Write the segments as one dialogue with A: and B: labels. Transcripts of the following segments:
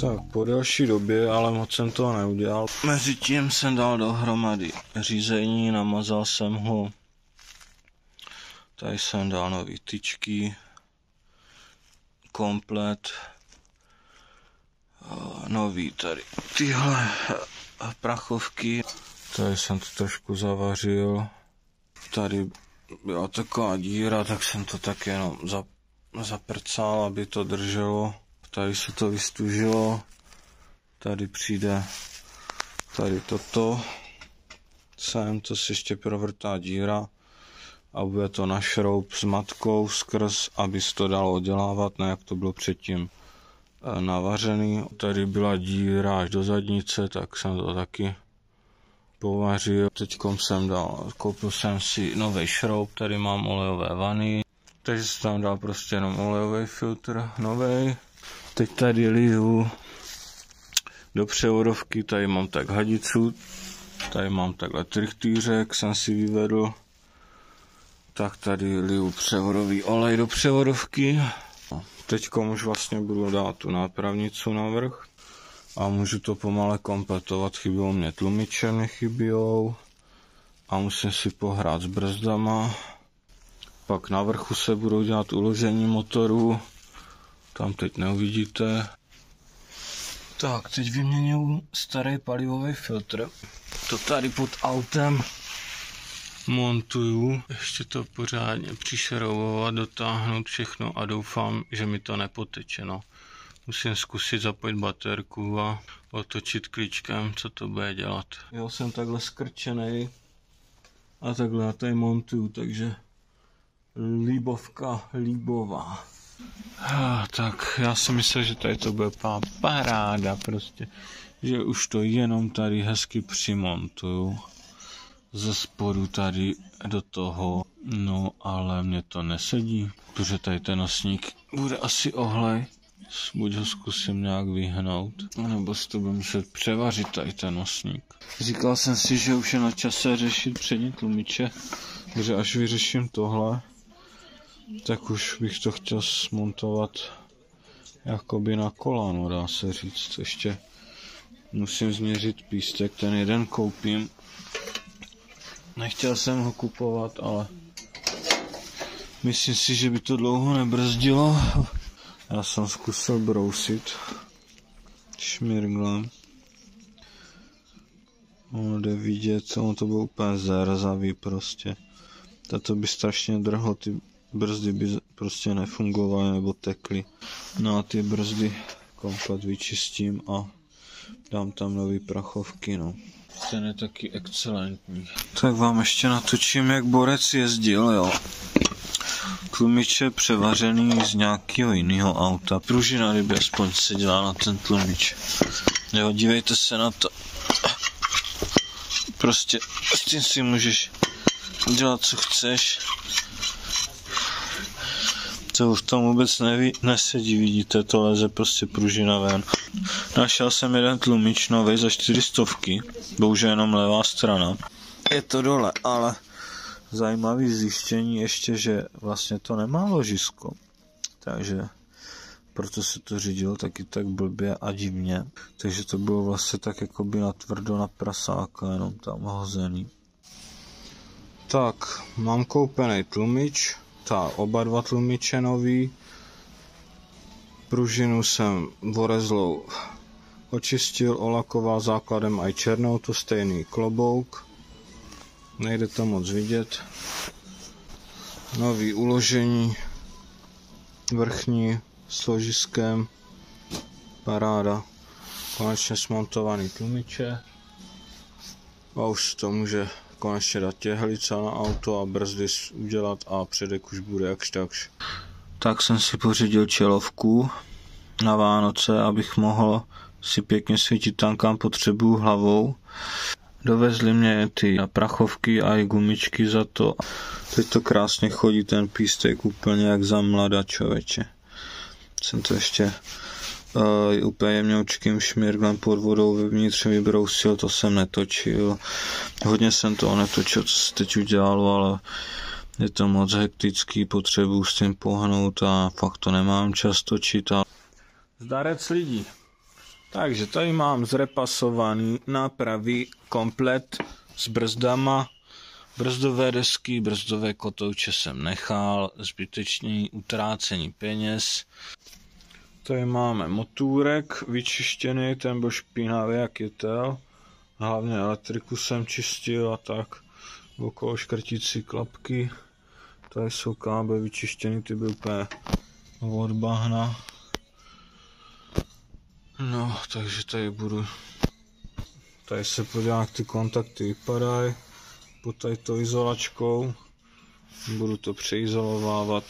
A: Tak po delší době, ale moc jsem toho neudělal. Mezitím jsem dal dohromady řízení, namazal jsem ho. Tady jsem dal nový tyčky. Komplet. Nový tady tyhle prachovky. Tady jsem to trošku zavařil. Tady byla taková díra, tak jsem to tak jenom zaprcal, aby to drželo. Tady se to vystužilo. Tady přijde tady toto. Sem to si ještě provrtá díra. A bude to na šroub s matkou skrz, aby se to dalo oddělávat, ne jak to bylo předtím navařený. Tady díra až do zadnice, tak jsem to taky povařil. Teďkom koupil jsem si nový šroub, tady mám olejové vany. Takže jsem tam dal prostě jenom olejový filtr, nový. Teď tady liju do převodovky, tady mám tak hadicu, tady mám takhle trichtýřek, jsem si vyvedl. Tak tady liju převodový olej do převodovky. Teďkom už vlastně budu dát tu nápravnicu navrch. A můžu to pomale kompletovat, chybělo mě tlumiče, nechybějou. A musím si pohrát s brzdama. Pak na vrchu se budou dělat uložení motoru. Tam teď neuvidíte. Tak, teď vyměňuji starý palivový filtr. To tady pod autem montuju. Ještě to pořádně přišroubovat, dotáhnout všechno a doufám, že mi to nepoteče. No. Musím zkusit zapojit baterku a otočit klíčkem, co to bude dělat. Já jsem takhle skrčený a takhle já tady montuju, takže líbová. Tak já si myslel, že tady to bude paráda prostě, že už to jenom tady hezky přimontuju ze spodu tady do toho, no ale mě to nesedí, protože tady ten nosník bude asi ohlej. Buď ho zkusím nějak vyhnout, nebo si to budu muset převařit tady ten nosník. Říkal jsem si, že už je na čase řešit přední tlumiče, protože až vyřeším tohle, tak už bych to chtěl smontovat jakoby na kolano, dá se říct. Ještě musím změřit pístek, ten jeden koupím. Nechtěl jsem ho kupovat, ale myslím si, že by to dlouho nebrzdilo. Já jsem zkusil brousit šmirglem. Ono jde vidět, ono to bylo úplně zarzavý prostě. Tato by strašně drhlo, ty brzdy by prostě nefungovaly nebo tekly. No a ty brzdy komplet vyčistím a dám tam nový prachovky, no. Ten je taky excelentní. Tak vám ještě natočím, jak borec jezdil, jo. Tlumič je převařený z nějakého jiného auta. Pružina ryby aspoň se dělá na ten tlumič. Jo, dívejte se na to. Prostě s tím si můžeš dělat, co chceš. To v tom vůbec nesedí, vidíte, to leze prostě pružina ven. Našel jsem jeden tlumič novej za 400, bohužel jenom levá strana. Je to dole, ale zajímavé zjištění ještě, že vlastně to nemá ložisko. Takže proto se to řídilo taky tak blbě a divně. Takže to bylo vlastně tak jakoby natvrdo na prasáka, jenom tam hozený. Tak, mám koupený tlumič. Oba dva tlumiče nový. Pružinu jsem vorezlou očistil, olakoval základem a i černou, to stejný klobouk. Nejde to moc vidět. Nový uložení vrchní s ložiskem. Paráda. Konečně smontovaný tlumiče. A už to může konečně dát těhlice na auto a brzdy udělat a předek už bude jakž takž. Tak jsem si pořídil čelovku na Vánoce, abych mohl si pěkně svítit tam, kam potřebuju hlavou. Dovezli mě ty prachovky a i gumičky za to. Teď to krásně chodí ten pístek úplně jak za mladá, člověče. Jsem to ještě úplně jemňoučkým šmirglem pod vodou vevnitř vybrousil, to jsem netočil. Hodně jsem toho netočil, co se teď udělalo, ale je to moc hektický, potřebuji s tím pohnout a fakt to nemám čas točit. Zdarec lidí. Takže tady mám zrepasovaný nápravy komplet s brzdama. Brzdové desky, brzdové kotouče jsem nechal, zbytečný utrácení peněz. Tady máme motůrek vyčištěný, ten byl špinavý jak jetel. Hlavně elektriku jsem čistil a tak. Okolo škrtící klapky. Tady jsou káble vyčištěný, ty byly úplně od bahna. No, takže tady se podívám, jak ty kontakty vypadají. Pod tadyto izolačkou. Budu to přejizolovávat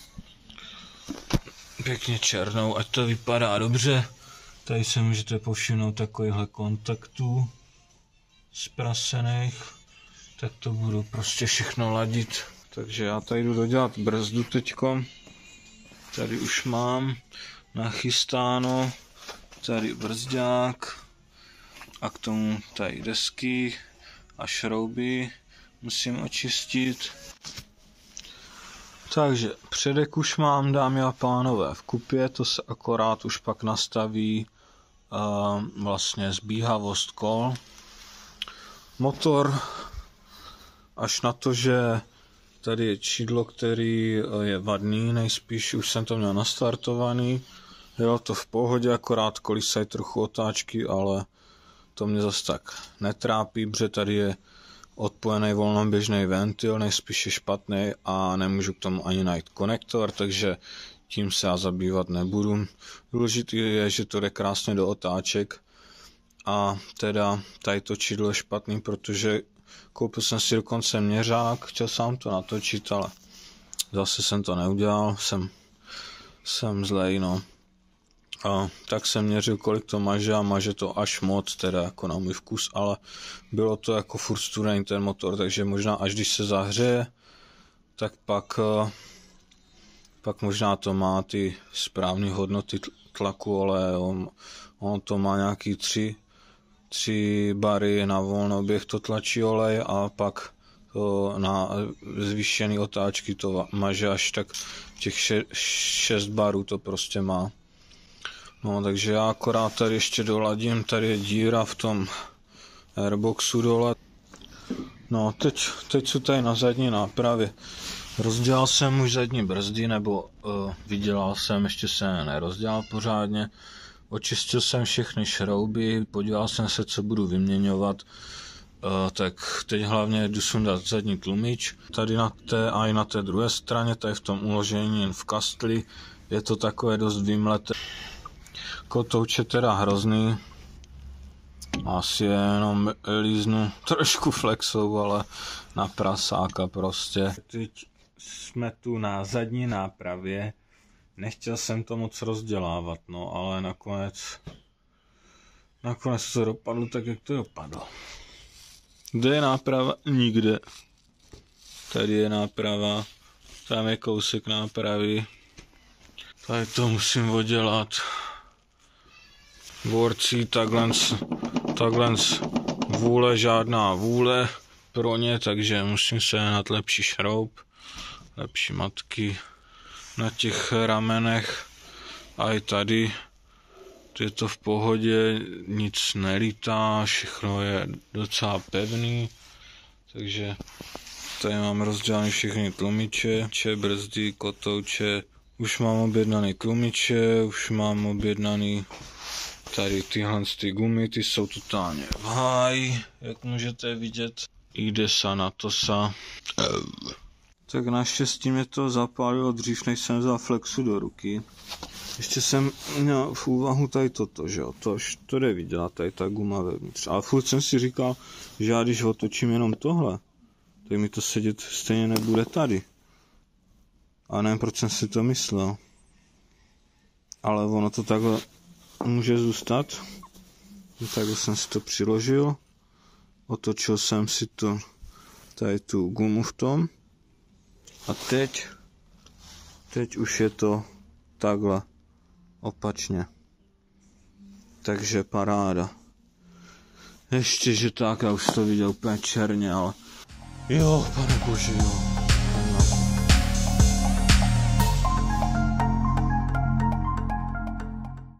A: pěkně černou, ať to vypadá dobře. Tady se můžete povšimnout takovýchhle kontaktů zprasených. Tak to budu prostě všechno ladit. Takže já tady jdu dodělat brzdu teďko. Tady už mám nachystáno. Tady brzdák. A k tomu tady desky a šrouby musím očistit. Takže předek už mám, dámy a pánové, v kupě, to se akorát už pak nastaví vlastně zbíhavost kol. Motor, až na to, že tady je čidlo, který je vadný, nejspíš už jsem to měl nastartovaný. Jo, to v pohodě, akorát kolisají trochu otáčky, ale to mě zase tak netrápí, protože tady je odpojený volnoběžný ventil, nejspíš je špatný a nemůžu k tomu ani najít konektor, takže tím se já zabývat nebudu. Důležité je, že to jde krásně do otáček a teda tady to čidlo je špatný, protože koupil jsem si dokonce měřák, chtěl jsem to natočit, ale zase jsem to neudělal, jsem zlej, no. A tak jsem měřil, kolik to maže a maže to až moc, teda jako na můj vkus, ale bylo to jako furt studený ten motor, takže možná až když se zahřeje, tak pak možná to má ty správné hodnoty tlaku oleje. On to má nějaký 3 bary na volnoběh, to tlačí olej a pak to na zvýšený otáčky to maže až tak těch 6 barů to prostě má. No, takže já akorát tady ještě doladím, tady je díra v tom airboxu dole. No, teď jsou tady na zadní nápravě. Rozdělal jsem už zadní brzdy, nebo vydělal jsem, ještě jsem nerozdělal pořádně. Očistil jsem všechny šrouby, podíval jsem se, co budu vyměňovat. Tak teď hlavně jdu sundat zadní tlumič. Tady na té a i na té druhé straně, tady v tom uložení v kastli, je to takové dost vymleté. Kotouč je teda hrozný. Asi jenom líznu trošku flexou, ale na prasáka prostě. Teď jsme tu na zadní nápravě. Nechtěl jsem to moc rozdělávat, no, ale nakonec to dopadlo tak, jak to dopadlo. Kde je náprava? Nikde. Tady je náprava. Tam je kousek nápravy. Tady to musím oddělat. Borci, takhle vůle, žádná vůle pro ně, takže musím sehnat lepší šroub, lepší matky na těch ramenech. A i tady je to v pohodě, nic nelítá, všechno je docela pevný, takže tady mám rozdělané všechny tlumiče, brzdy, kotouče, už mám objednaný tlumiče, už mám objednaný tady tyhle gumy, ty jsou totálně v háji, jak můžete vidět. Jde sa na to sa. Tak naštěstí mě to zapálilo dřív, než jsem vzal flexu do ruky. Ještě jsem měl v úvahu tady toto, že jo, to jde vydělat, tady ta guma vevnitř. Ale furt jsem si říkal, že já když otočím jenom tohle, tak mi to sedět stejně nebude tady. A nevím, proč jsem si to myslel. Ale ono to takhle může zůstat. Takhle jsem si to přiložil. Otočil jsem si to tady tu gumu v tom. A teď už je to takhle opačně. Takže paráda. Ještě, že tak, já už to viděl úplně černě, ale jo, pane bože, jo.